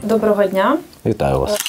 Доброго дня. Вітаю вас.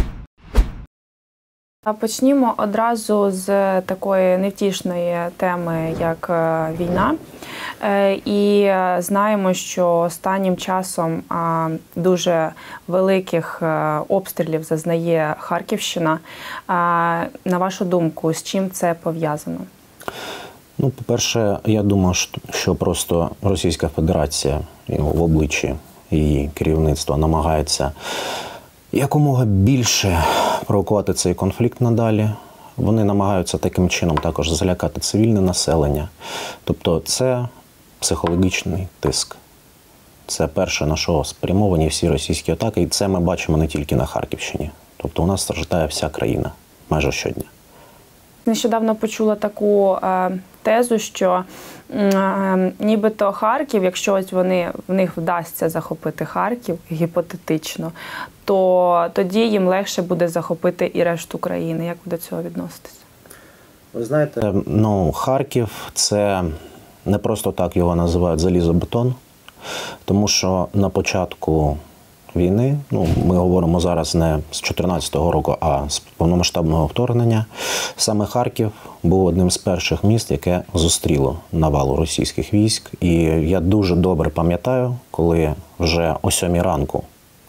Почнімо одразу з такої невтішної теми, як війна. І знаємо, що останнім часом дуже великих обстрілів зазнає Харківщина. На вашу думку, з чим це пов'язано? Ну, по-перше, я думаю, що просто Російська Федерація в обличчі її керівництва намагається якомога більше провокувати цей конфлікт надалі. Вони намагаються таким чином також залякати цивільне населення. Тобто це психологічний тиск. Це перше, на що спрямовані всі російські атаки. І це ми бачимо не тільки на Харківщині. Тобто у нас страждає вся країна майже щодня. Нещодавно почула таку тезу, що нібито Харків, якщо ось в них вдасться захопити Харків, гіпотетично, то тоді їм легше буде захопити і решту країни. Як ви до цього відноситесь? Ви знаєте, Харків – це не просто так його називають залізобетон, тому що на початку війни, ми говоримо зараз не з 2014 року, а з повномасштабного вторгнення, саме Харків був одним з перших міст, яке зустріло навалу російських військ. І я дуже добре пам'ятаю, коли вже о 7 ранку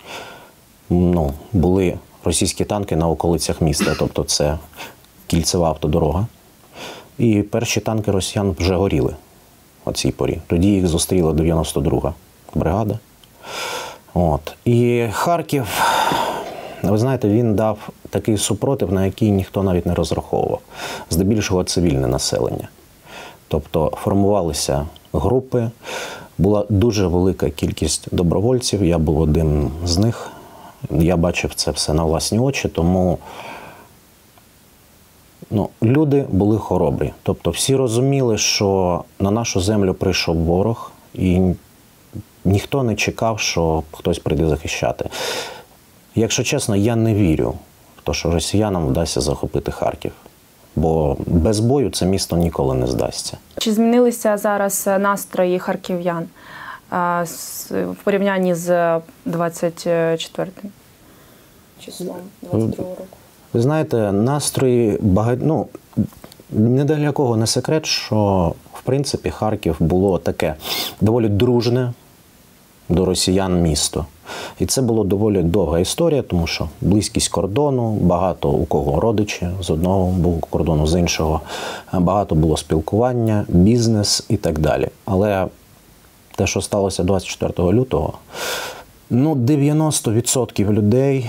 були російські танки на околицях міста, тобто це кільцева автодорога. І перші танки росіян вже горіли о цій порі. Тоді їх зустріла 92-га бригада. І Харків, ви знаєте, він дав такий супротив, на який ніхто навіть не розраховував. Здебільшого цивільне населення. Тобто формувалися групи, була дуже велика кількість добровольців, я був одним з них. Я бачив це все на власні очі, тому люди були хоробрі. Тобто всі розуміли, що на нашу землю прийшов ворог, і ніхто не чекав, що хтось прийде захищати. Якщо чесно, я не вірю в те, що росіянам вдасться захопити Харків. Бо без бою це місто ніколи не здасться. Чи змінилися зараз настрої харків'ян в порівнянні з 24 числом 22 року? Ви знаєте, настрої не для кого не секрет, що в принципі Харків було таке доволі дружне до росіян місто. І це була доволі довга історія, тому що близькість кордону, багато у кого родичі з одного боку кордону, з іншого, багато було спілкування, бізнес і так далі. Але те, що сталося 24 лютого, 90% людей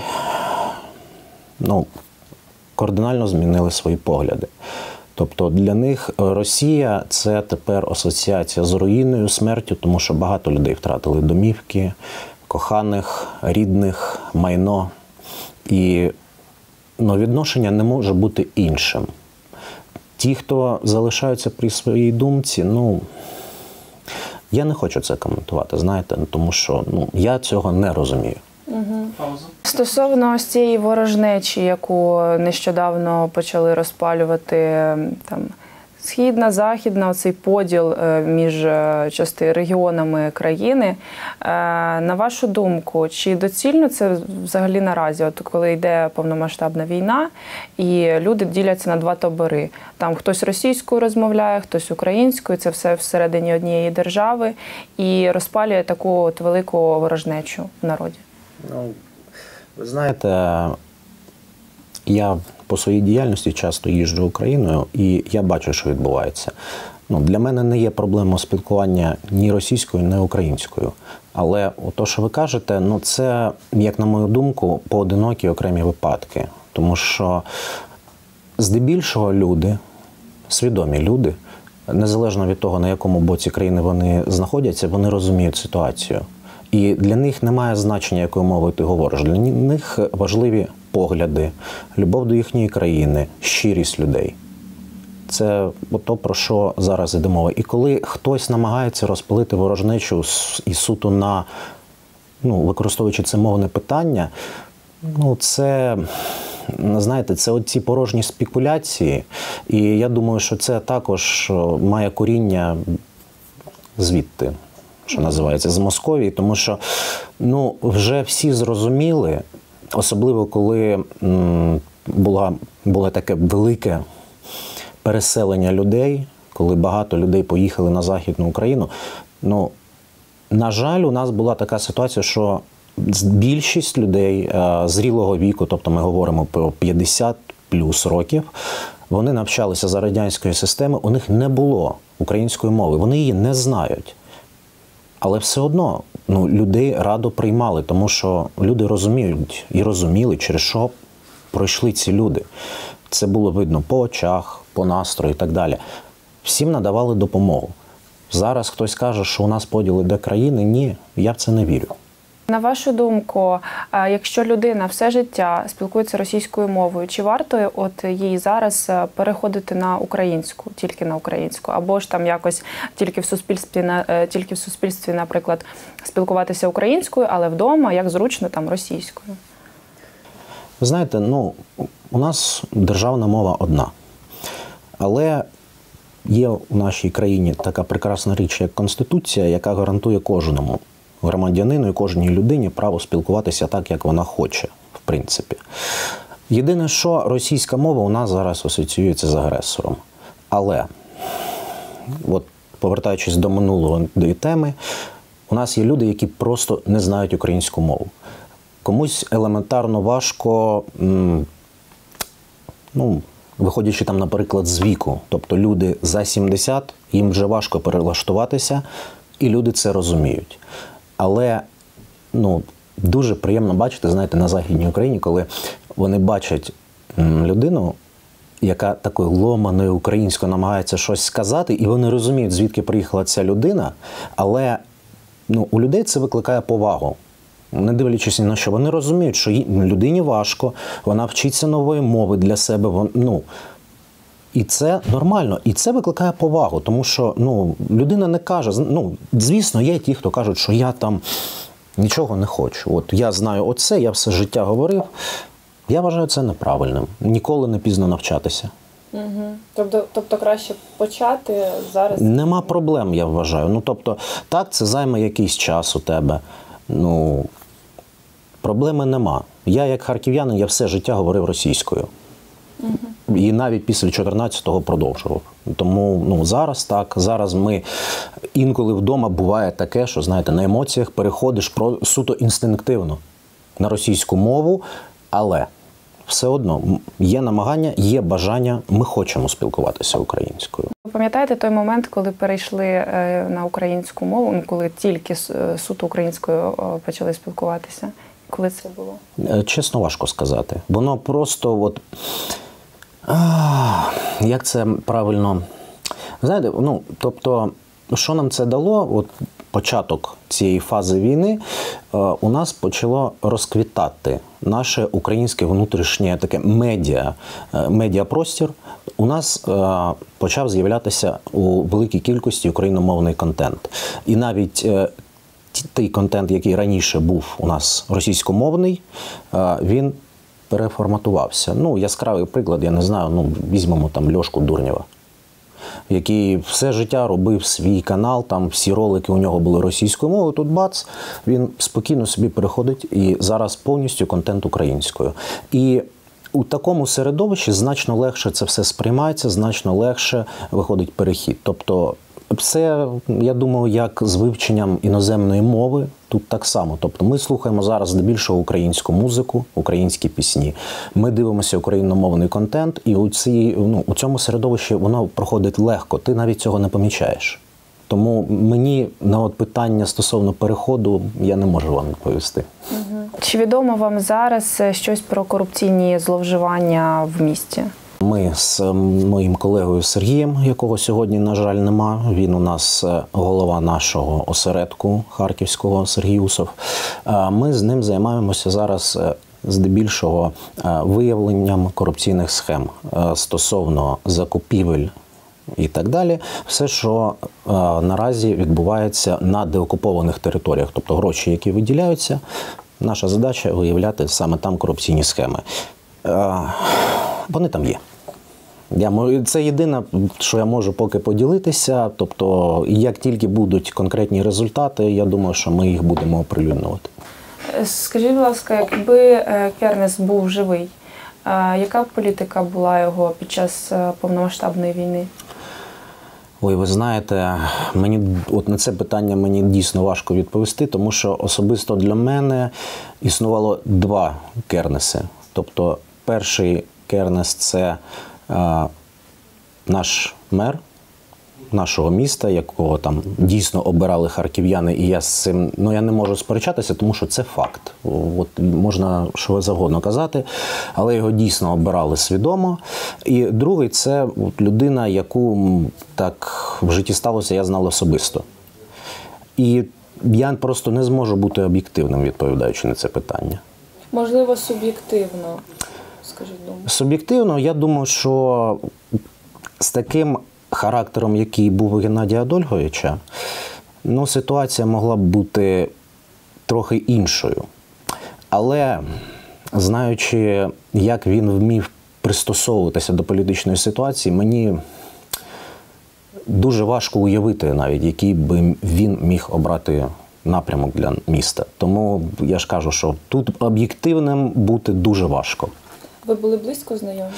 кардинально змінили свої погляди. Тобто для них Росія – це тепер асоціація з руїною, смертю, тому що багато людей втратили домівки, коханих, рідних, майно. І відношення не може бути іншим. Ті, хто залишаються при своїй думці, я не хочу це коментувати, знаєте, тому що я цього не розумію. Стосовно ось цієї ворожнечі, яку нещодавно почали розпалювати східна, західна, оцей поділ між регіонами країни, на вашу думку, чи доцільно це взагалі наразі, коли йде повномасштабна війна і люди діляться на два табори? Там хтось російською розмовляє, хтось українською, це все всередині однієї держави і розпалює таку велику ворожнечу в народі? Ви знаєте, я по своїй діяльності часто їжджу Україною, і я бачу, що відбувається. Для мене не є проблема спілкування ні російською, ні українською. Але те, що ви кажете, це, як на мою думку, поодинокі окремі випадки. Тому що здебільшого люди, свідомі люди, незалежно від того, на якому боці країни вони знаходяться, вони розуміють ситуацію. І для них немає значення, якою мовою ти говориш. Для них важливі погляди, любов до їхньої країни, щирість людей. Це то, про що зараз іде мова. І коли хтось намагається розпалити ворожнечу і суто на, використовуючи це мовне питання, це, знаєте, це оці порожні спекуляції. І я думаю, що це також має коріння звідти. що називається, з Московії, тому що ну, вже всі зрозуміли, особливо коли було таке велике переселення людей, коли багато людей поїхали на Західну Україну. Ну, на жаль, у нас була така ситуація, що більшість людей зрілого віку, тобто ми говоримо про 50 плюс років, вони навчалися за радянської системи, у них не було української мови, вони її не знають. Але все одно ну, людей радо приймали, тому що люди розуміють і розуміли, через що пройшли ці люди. Це було видно по очах, по настрою і так далі. Всім надавали допомогу. Зараз хтось каже, що у нас поділ іде країни. Ні, я в це не вірю. На вашу думку, якщо людина все життя спілкується російською мовою, чи варто от їй зараз переходити на українську, тільки на українську, або ж там якось тільки в суспільстві, наприклад, спілкуватися українською, але вдома, як зручно, там російською? Ви знаєте, ну, у нас державна мова одна. Але є в нашій країні така прекрасна річ, як Конституція, яка гарантує кожному громадянину і кожній людині право спілкуватися так, як вона хоче, в принципі. Єдине, що російська мова у нас зараз асоціюється з агресором. Але, от повертаючись до минулої теми, у нас є люди, які просто не знають українську мову. Комусь елементарно важко, ну, виходячи там, наприклад, з віку. Тобто люди за 70, їм вже важко перелаштуватися, і люди це розуміють. Але ну, дуже приємно бачити, знаєте, на Західній Україні, коли вони бачать людину, яка такою ломаною українською намагається щось сказати, і вони розуміють, звідки приїхала ця людина, але ну, у людей це викликає повагу. Не дивлячись ні на що, вони розуміють, що людині важко, вона вчиться нової мови для себе, ну, і це нормально, і це викликає повагу, тому що ну, людина не каже, ну, звісно, є ті, хто кажуть, що я там нічого не хочу. От я знаю оце, я все життя говорив. Я вважаю це неправильним. Ніколи не пізно навчатися. Угу. Тобто краще почати зараз? Нема проблем, я вважаю. Ну, тобто, так, це займе якийсь час у тебе. Ну, проблеми нема. Я, як харків'янин, я все життя говорив російською. Угу. І навіть після 14-го продовжував. Тому ну, зараз так, зараз ми інколи вдома буває таке, що, знаєте, на емоціях переходиш суто інстинктивно на російську мову, але все одно є намагання, є бажання, ми хочемо спілкуватися українською. Ви пам'ятаєте той момент, коли перейшли на українську мову, коли тільки суто українською почали спілкуватися? Коли це було? Чесно, важко сказати. Воно просто от... як це правильно? Знаєте, ну, тобто, що нам це дало? От початок цієї фази війни у нас почало розквітати наше українське внутрішнє таке медіапростір. У нас почав з'являтися у великій кількості україномовний контент. І навіть той контент, який раніше був у нас російськомовний, він переформатувався. Ну, яскравий приклад, я не знаю, ну, візьмемо там Льошку Дурнєва, який все життя робив свій канал, там всі ролики у нього були російською мовою, тут бац, він спокійно собі переходить і зараз повністю контент українською. І у такому середовищі значно легше це все сприймається, значно легше виходить перехід. Тобто це, я думаю, як з вивченням іноземної мови, тут так само. Тобто ми слухаємо зараз здебільшого українську музику, українські пісні. Ми дивимося україномовний контент, і у цьому середовищі воно проходить легко, ти навіть цього не помічаєш. Тому мені на питання стосовно переходу я не можу вам відповісти. Чи відомо вам зараз щось про корупційні зловживання в місті? Ми з моїм колегою Сергієм, якого сьогодні, на жаль, нема, він у нас голова нашого осередку харківського, Сергій Усов, ми з ним займаємося зараз здебільшого виявленням корупційних схем стосовно закупівель і так далі. Все, що наразі відбувається на деокупованих територіях, тобто гроші, які виділяються, наша задача виявляти саме там корупційні схеми. Вони там є. Це єдине, що я можу поки поділитися. Тобто, як тільки будуть конкретні результати, я думаю, що ми їх будемо оприлюднювати. Скажіть, будь ласка, якби Кернес був живий, яка б політика була його під час повномасштабної війни? Ой, ви знаєте, от на це питання мені дійсно важко відповісти, тому що особисто для мене існувало два Кернеси. Тобто перший Кернес – це наш мер нашого міста, якого там дійсно обирали харків'яни, і я з цим, я не можу сперечатися, тому що це факт. От можна що завгодно казати, але його дійсно обирали свідомо. І другий – це людина, яку так в житті сталося, я знав особисто. І я просто не зможу бути об'єктивним, відповідаючи на це питання. Можливо, суб'єктивно, скажіть думку. Суб'єктивно, я думаю, що з таким характером, який був у Геннадія Адольфовича, ситуація могла б бути трохи іншою. Але, знаючи, як він вмів пристосовуватися до політичної ситуації, мені дуже важко уявити навіть, який би він міг обрати напрямок для міста. Тому я ж кажу, що тут об'єктивним бути дуже важко. Ви були близько знайомі?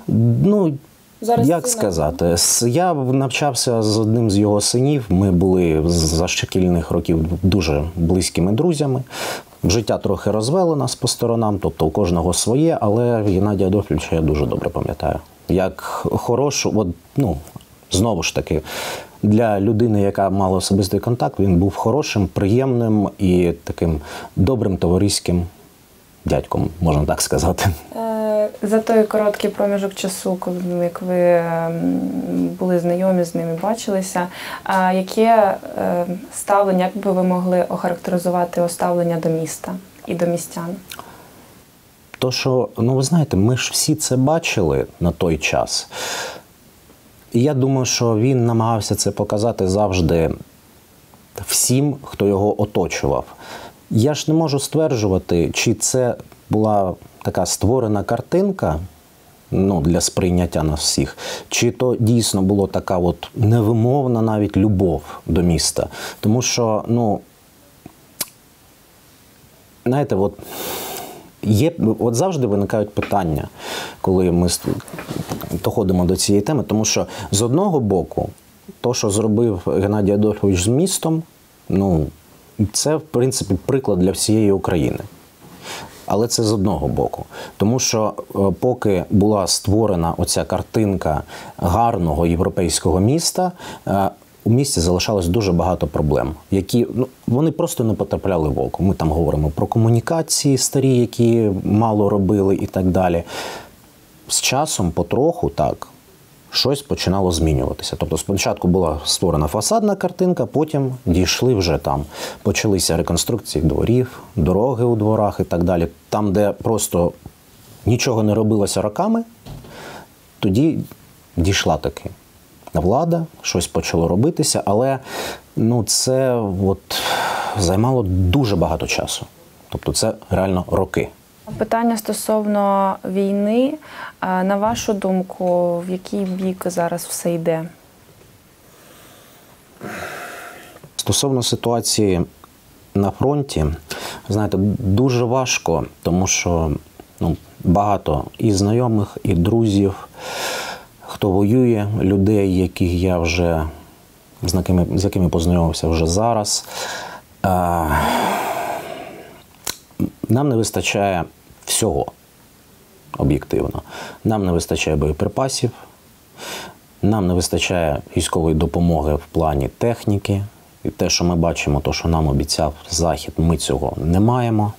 Зараз як сказати, я навчався з одним з його синів, ми були за шкільних років дуже близькими друзями. Життя трохи розвело нас по сторонам, тобто у кожного своє, але Геннадія Адольфовича я дуже добре пам'ятаю. Як хорошу, знову ж таки, для людини, яка мала особистий контакт, він був хорошим, приємним і таким добрим товариським дядьком, можна так сказати. За той короткий проміжок часу, коли ви були знайомі з ними, бачилися, яке ставлення, як би ви могли охарактеризувати ставлення до міста і до містян? То, що, ви знаєте, ми ж всі це бачили на той час. І я думаю, що він намагався це показати завжди всім, хто його оточував. Я ж не можу стверджувати, чи це була така створена картинка, для сприйняття нас всіх, чи то дійсно була така невимовна навіть любов до міста. Тому що, знаєте, завжди виникають питання, коли ми доходимо до цієї теми, тому що з одного боку, то, що зробив Геннадій Адольфович з містом, це, в принципі, приклад для всієї України. Але це з одного боку. Тому що поки була створена оця картинка гарного європейського міста, у місті залишалось дуже багато проблем, які вони просто не потрапляли в око. Ми там говоримо про комунікації старі, які мало робили і так далі. З часом потроху так щось починало змінюватися. Тобто спочатку була створена фасадна картинка, потім дійшли вже там. Почалися реконструкції дворів, дороги у дворах і так далі. Там, де просто нічого не робилося роками, тоді дійшла таки влада, щось почало робитися, але це займало дуже багато часу. Тобто це реально роки. Питання стосовно війни. На вашу думку, в який бік зараз все йде? Стосовно ситуації на фронті, знаєте, дуже важко, тому що багато і знайомих, і друзів, хто воює, людей, яких я вже, з якими познайомився вже зараз. Нам не вистачає всього, об'єктивно. Нам не вистачає боєприпасів, нам не вистачає військової допомоги в плані техніки. І те, що ми бачимо, то, що нам обіцяв Захід, ми цього не маємо.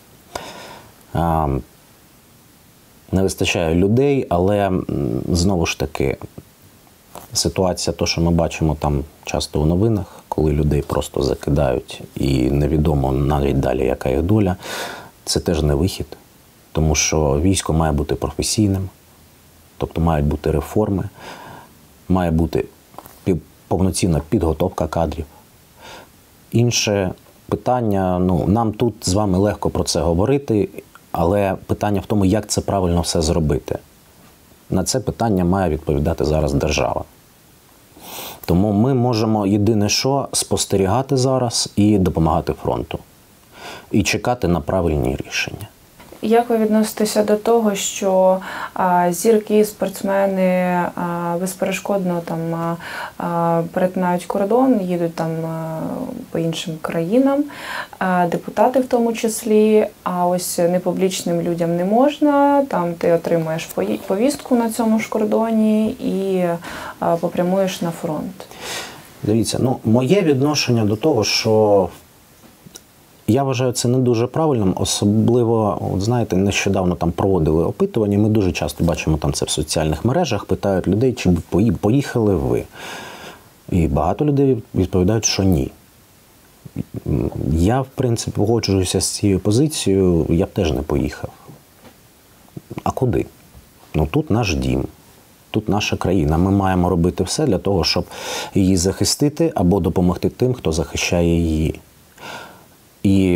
Не вистачає людей, але, знову ж таки, ситуація, то, що ми бачимо там часто у новинах, коли людей просто закидають і невідомо навіть далі, яка їх доля, це теж не вихід. Тому що військо має бути професійним, тобто мають бути реформи, має бути повноцінна підготовка кадрів. Інше питання, нам тут з вами легко про це говорити, але питання в тому, як це правильно все зробити. На це питання має відповідати зараз держава. Тому ми можемо єдине що спостерігати зараз і допомагати фронту. І чекати на правильні рішення. Як ви відноситеся до того, що зірки, спортсмени безперешкодно там перетинають кордон, їдуть там по іншим країнам, депутати в тому числі, а ось непублічним людям не можна, там ти отримаєш повістку на цьому ж кордоні і попрямуєш на фронт? Дивіться, моє відношення до того, що я вважаю це не дуже правильним, особливо, от знаєте, нещодавно там проводили опитування, ми дуже часто бачимо там це в соціальних мережах, питають людей, чи поїхали ви. І багато людей відповідають, що ні. Я, в принципі, погоджуюся з цією позицією, я б теж не поїхав. А куди? Тут наш дім, тут наша країна. Ми маємо робити все для того, щоб її захистити або допомогти тим, хто захищає її. І,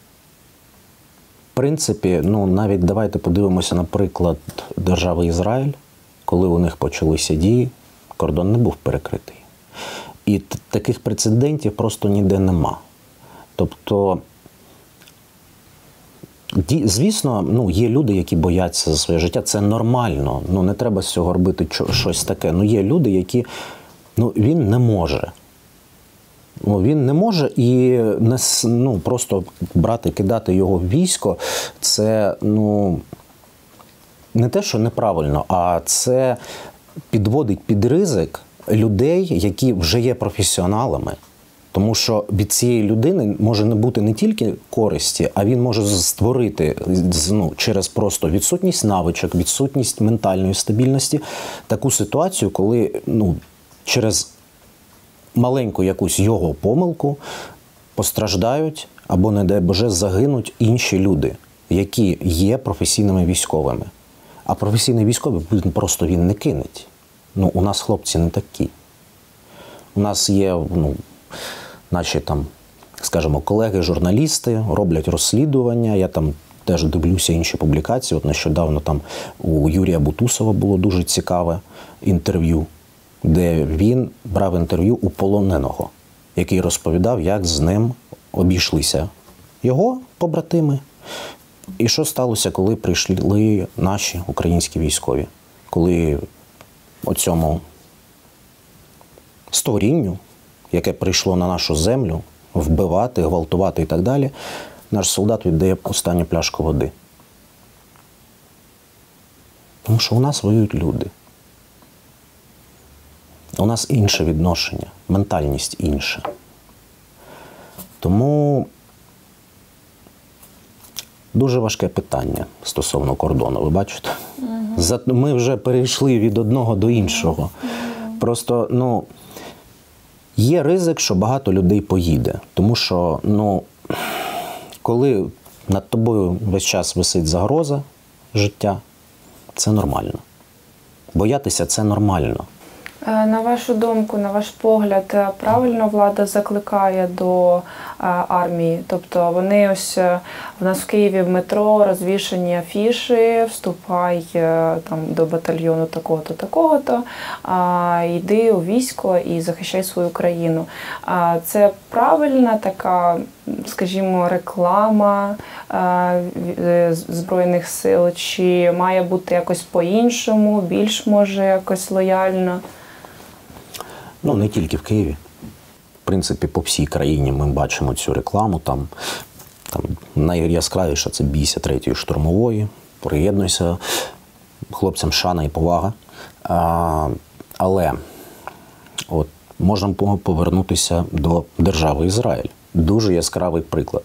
в принципі, навіть давайте подивимося, наприклад, держави Ізраїль, коли у них почалися дії, кордон не був перекритий. І таких прецедентів просто ніде нема. Тобто, звісно, є люди, які бояться за своє життя, це нормально, не треба з цього робити щось таке. Є люди, які, він не може. Він не може і просто брати, кидати його в військо, це, не те, що неправильно, а це підводить під ризик людей, які вже є професіоналами. Тому що від цієї людини може не бути не тільки користі, а він може створити через просто відсутність навичок, відсутність ментальної стабільності таку ситуацію, коли через маленьку якусь його помилку постраждають або, не дай Боже, загинуть інші люди, які є професійними військовими. А професійний військовий просто він не кинеть. У нас хлопці не такі. У нас є, наші там, скажімо, колеги-журналісти, роблять розслідування, я там теж дивлюся інші публікації. От нещодавно там у Юрія Бутусова було дуже цікаве інтерв'ю, де він брав інтерв'ю у полоненого, який розповідав, як з ним обійшлися його побратими. І що сталося, коли прийшли наші українські військові? Коли оцьому створінню, яке прийшло на нашу землю, вбивати, гвалтувати і так далі, наш солдат віддає останню пляшку води. Тому що у нас воюють люди. У нас інше відношення, ментальність інша. Тому дуже важке питання стосовно кордону, ви бачите? Ми вже перейшли від одного до іншого. Просто, є ризик, що багато людей поїде. Тому що, коли над тобою весь час висить загроза життя, це нормально. Боятися – це нормально. На вашу думку, на ваш погляд, правильно влада закликає до армії? Тобто вони ось в нас в Києві в метро розвішані афіші, вступай там до батальйону такого-то, такого-то, йди у військо і захищай свою країну. Це правильна така, скажімо, реклама Збройних сил, чи має бути якось по-іншому, більш, може, якось лояльно? Не тільки в Києві. В принципі, по всій країні ми бачимо цю рекламу. Там найяскравіше – це «Бійся 3-ї штурмової», «Приєднуйся», хлопцям шана і повага. Але от можемо повернутися до держави Ізраїль. Дуже яскравий приклад.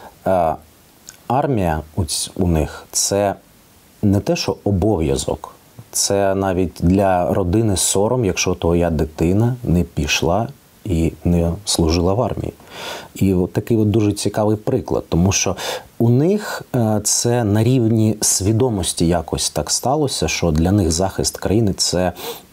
Армія у них – це не те, що обов'язок. Це навіть для родини сором, якщо твоя дитина не пішла і не служила в армії. І от такий дуже цікавий приклад, тому що у них це на рівні свідомості якось так сталося, що для них захист країни – це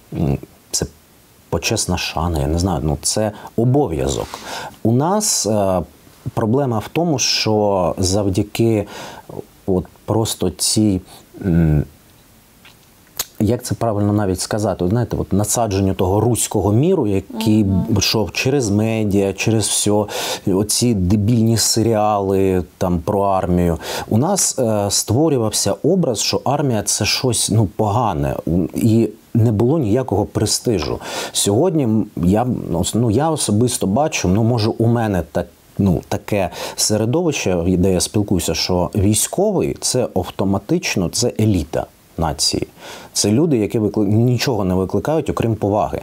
почесна шана, я не знаю, це обов'язок. У нас проблема в тому, що завдяки просто цій як це правильно навіть сказати, знаєте, от насадженню того руського міру, який йшов через медіа, через все, оці дебільні серіали там про армію. У нас створювався образ, що армія – це щось погане. І не було ніякого престижу. Сьогодні я особисто бачу, може у мене таке середовище, де я спілкуюся, що військовий – це автоматично, це еліта нації. Це люди, які нічого не викликають, окрім поваги.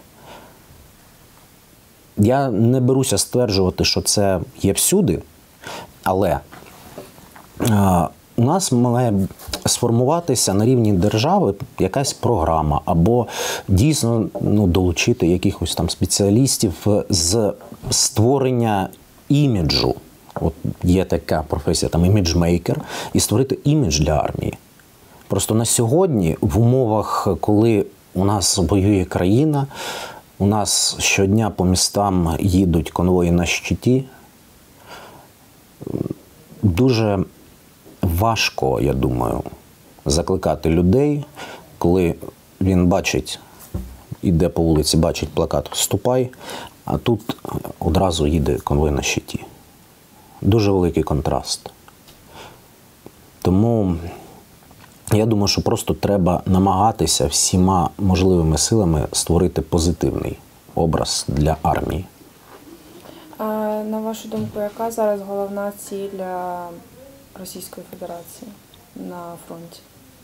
Я не беруся стверджувати, що це є всюди, але у нас має сформуватися на рівні держави якась програма або дійсно долучити якихось там спеціалістів з створення іміджу. От є така професія, там іміджмейкер, і створити імідж для армії. Просто на сьогодні, в умовах, коли у нас воює країна, у нас щодня по містам їдуть конвої на щиті, дуже важко, я думаю, закликати людей, коли він бачить, іде по вулиці, бачить плакат «Вступай», а тут одразу їде конвой на щиті. Дуже великий контраст. Тому я думаю, що просто треба намагатися всіма можливими силами створити позитивний образ для армії. А на вашу думку, яка зараз головна ціль Російської Федерації на фронті?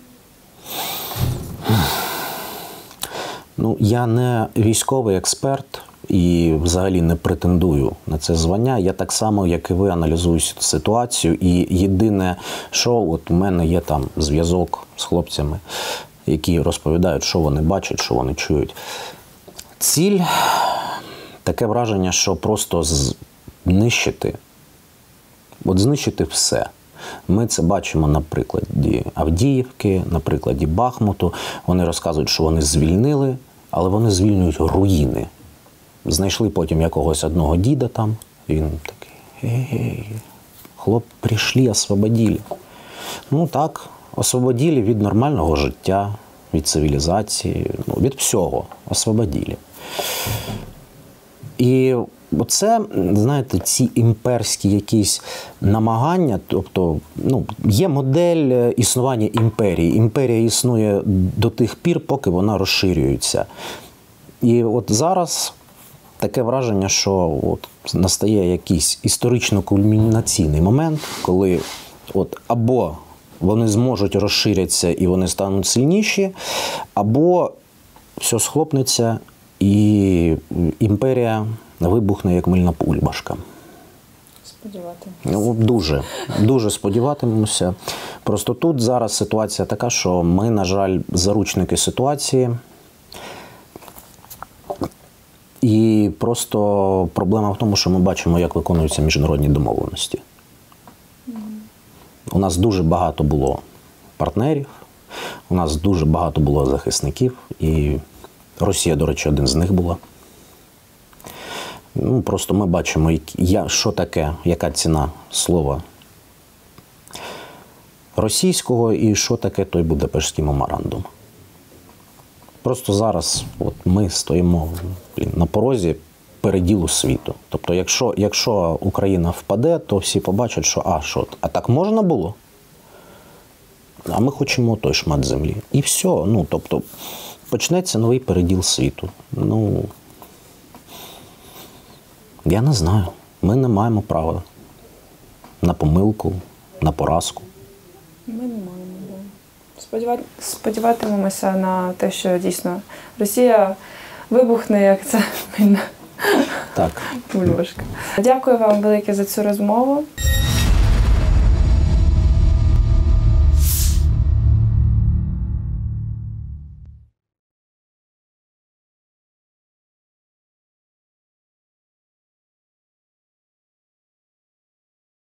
Я не військовий експерт і взагалі не претендую на це звання. Я так само, як і ви, аналізую ситуацію. І єдине, що у мене є там зв'язок з хлопцями, які розповідають, що вони бачать, що вони чують. Ціль – таке враження, що просто знищити все. Ми це бачимо на прикладі Авдіївки, на прикладі Бахмуту. Вони розказують, що вони звільнили, але вони звільнюють руїни. Знайшли потім якогось одного діда там, і він такий: «Ей, хлоп, прийшли, освободили». Так, освободили від нормального життя, від цивілізації, від всього освободили. І оце, знаєте, ці імперські якісь намагання, тобто, є модель існування імперії. Імперія існує до тих пір, поки вона розширюється. І от зараз таке враження, що настає якийсь історично-кульмінаційний момент, коли або вони зможуть розширитися і вони стануть сильніші, або все схлопнеться і імперія вибухне, як мильна бульбашка. Сподіватимемося. Дуже сподіватимемося. Просто тут зараз ситуація така, що ми, на жаль, заручники ситуації. І просто проблема в тому, що ми бачимо, як виконуються міжнародні домовленості. У нас дуже багато було партнерів, у нас дуже багато було захисників, і Росія, до речі, один з них була. Просто ми бачимо, що таке, яка ціна слова російського і що таке той Будапештський меморандум. Просто зараз ми стоїмо на порозі переділу світу. Тобто, якщо Україна впаде, то всі побачать, що а так можна було? А ми хочемо той шмат землі. І все. Тобто, почнеться новий переділ світу. Я не знаю. Ми не маємо права на помилку, на поразку. Ми не маємо, так. Сподіватимемося на те, що дійсно Росія вибухне, як це мильна бульбашка. Дякую вам велике за цю розмову.